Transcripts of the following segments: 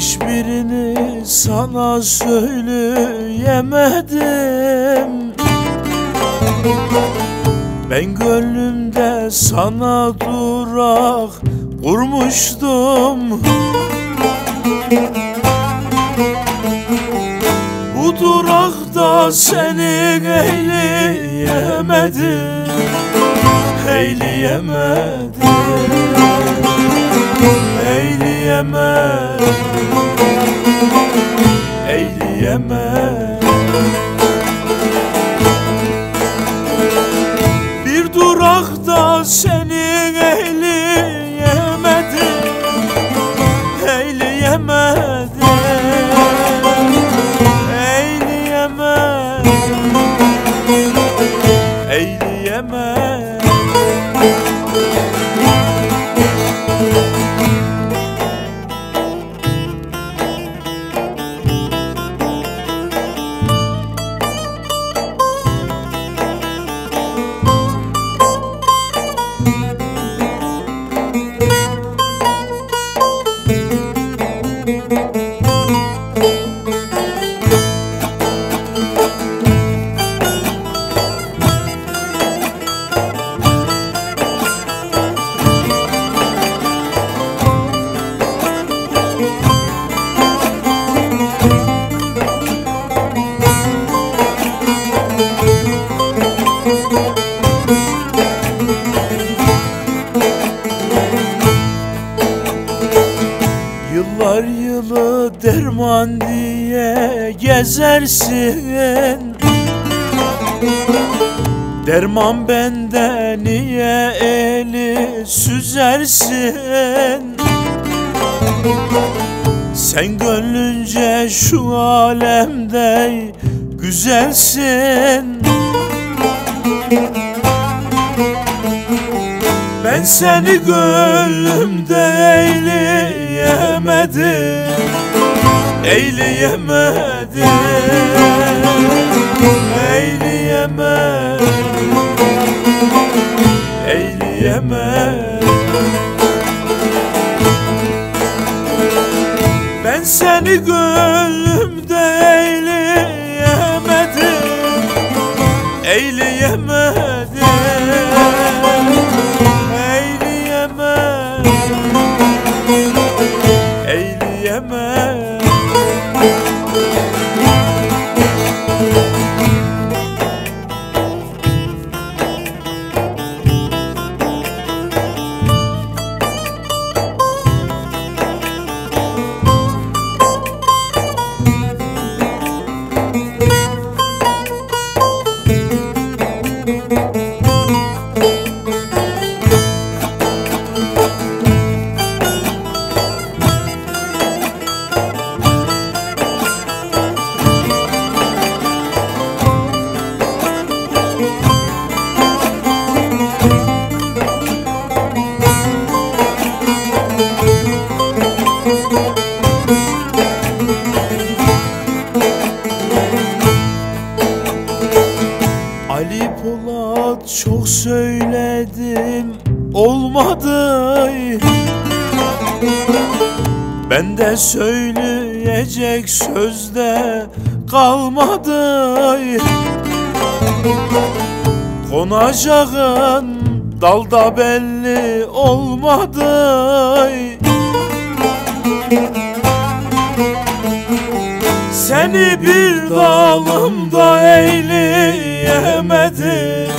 Hiçbirini sana söyleyemedim. Ben gönlümde sana durak kurmuştum. Bu durakta seni eyleyemedim, eyleyemedim, eyleyemedim, eyleyemedim. Bir durakta seni eyleyemedim, eyleyemedim, eyleyemedim, eyleyemedim. Yıllar yılı derman diye gezersin. Derman bende niye eli süzersin? Sen gönlünce şu alemde güzelsin. Ben seni gönlümde eyleyemedim, eyleyemedim, eyleyemedim, eyleyemedim. Ben seni gönlümde eyleyemedim, eyleyemedim, eyleyemem. Ali Polat çok söyledim, olmadı. Ben de söyleyecek sözde kalmadı. Konacağın dalda belli olmadı. Seni bir dalımda eyleyemedim,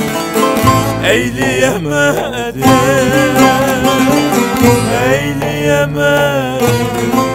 eyleyemedim, eyleyemedim,